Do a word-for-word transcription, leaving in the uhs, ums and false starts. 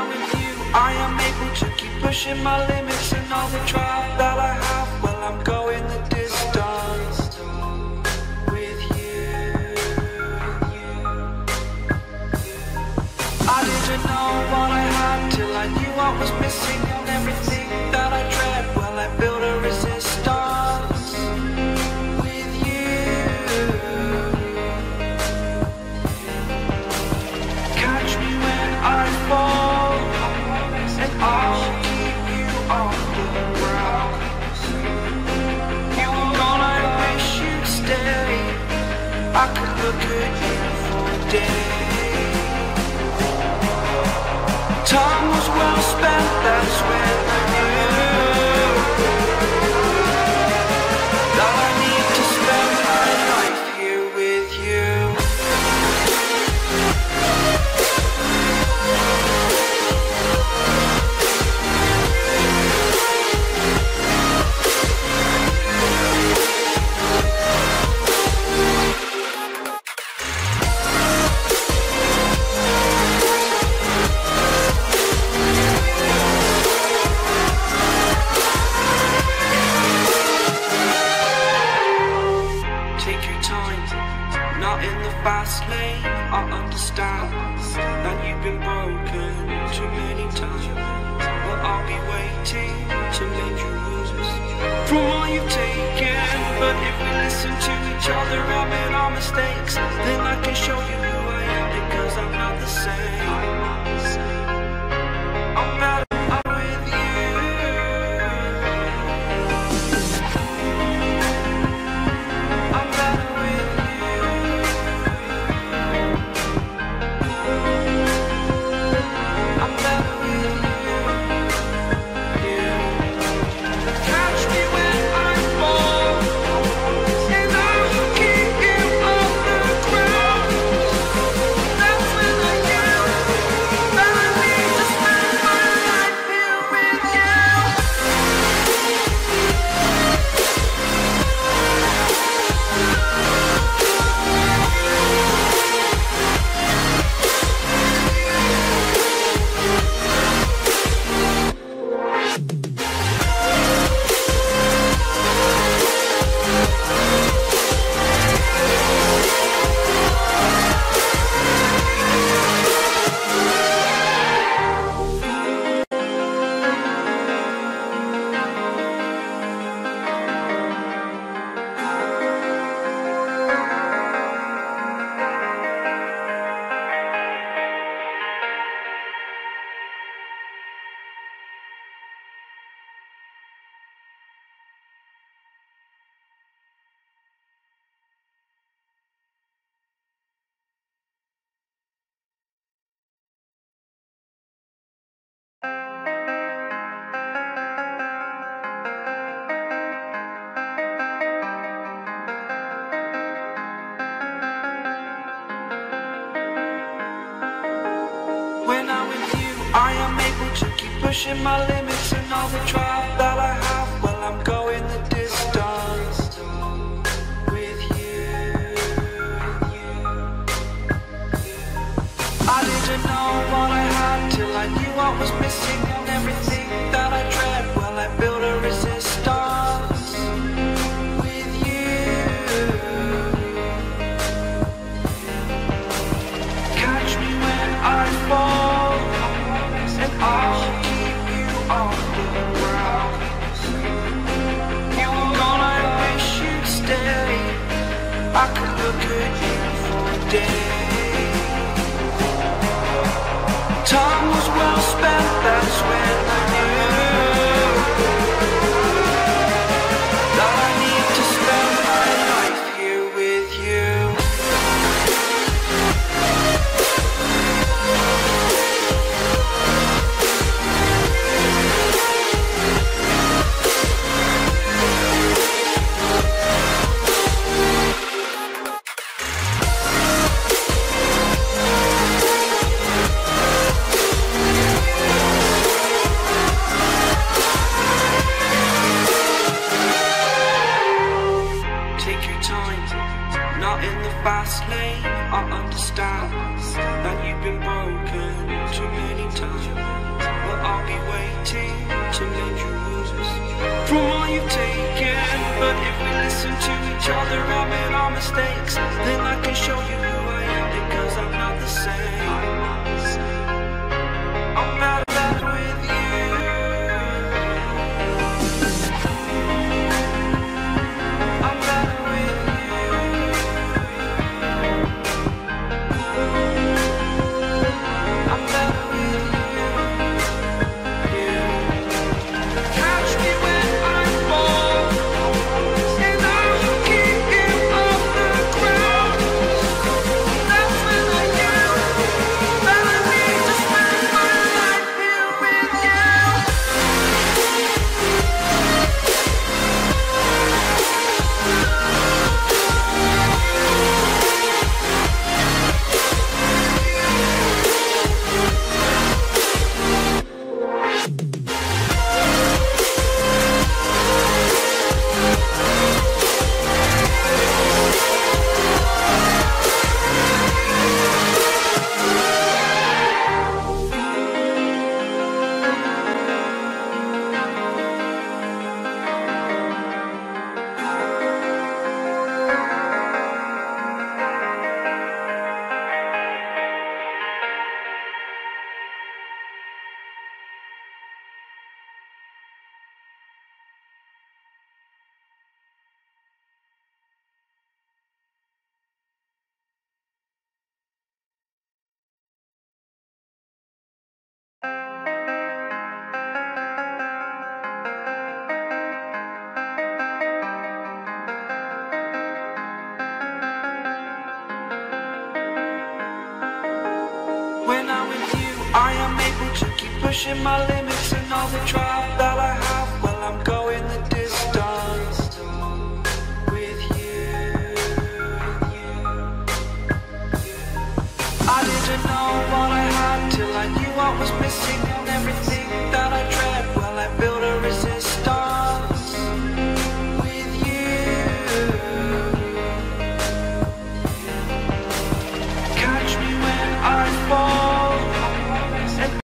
I'm with you, I am able to keep pushing my limits, and all the drive that I have, well, I'm going the distance with you. I didn't know what I had till I knew what was missing, and everything that I dread, well, I built a resistance with you. Catch me when I fall, and I'll keep you on the ground. You were gone, I wish you'd stay. I could look at you for days. Time was well spent, that's when I knew that I need to spend my life here with you. Fast lane, I understand that you've been broken too many times, but I'll be waiting to mend your wounds from all you've taken. But if we listen to each other, admit our mistakes, then I can show you who I am, because I'm not the same. I'm better with you. I'm better with you. When I'm with you, I am able to keep pushing my limits, and all the drive that I have, well, I'm going the distance with you. I didn't know what I had till I knew what was missing, and everything that I dread, well, I built a resistance with you. Catch me when I fall, and I'll keep you on the ground. You were gone, I wish you'd stay. I could look at you for days. Time was well spent, that's when I knew that I need to spend my life here with you. Fast lane, I understand that you've been broken too many times, each other, I made our mistakes. Then I can show you who I am, because I'm not the same. I'm better with you. I'm better with you. I'm better with you. Catch me when I fall, and I will keep you off the ground. That's when I knew that I need to spend my life here with you. When I'm with you, I am able to keep pushing my limits, and all the drive that I have, well, I'm going the distance with you. I didn't know what I had till I knew what was missing.